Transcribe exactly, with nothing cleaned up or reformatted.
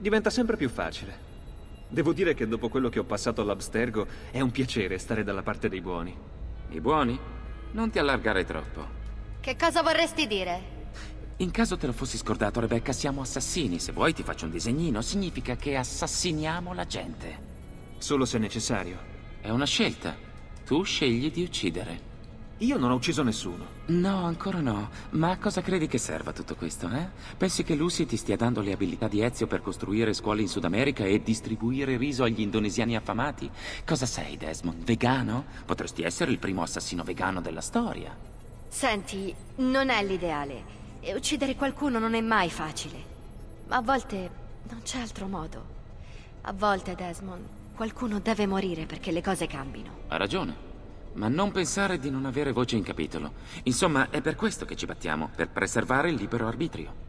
diventa sempre più facile. Devo dire che dopo quello che ho passato all'Abstergo è un piacere stare dalla parte dei buoni. I buoni? Non ti allargare troppo. Che cosa vorresti dire? In caso te lo fossi scordato, Rebecca, siamo assassini. Se vuoi ti faccio un disegnino. Significa che assassiniamo la gente. Solo se necessario. È una scelta. Tu scegli di uccidere. Io non ho ucciso nessuno. No, ancora no. Ma a cosa credi che serva tutto questo, eh? Pensi che Lucy ti stia dando le abilità di Ezio per costruire scuole in Sud America e distribuire riso agli indonesiani affamati? Cosa sei, Desmond? Vegano? Potresti essere il primo assassino vegano della storia. Senti, non è l'ideale. E uccidere qualcuno non è mai facile. Ma a volte non c'è altro modo. A volte, Desmond, qualcuno deve morire perché le cose cambino. Ha ragione. Ma non pensare di non avere voce in capitolo. Insomma, è per questo che ci battiamo, per preservare il libero arbitrio.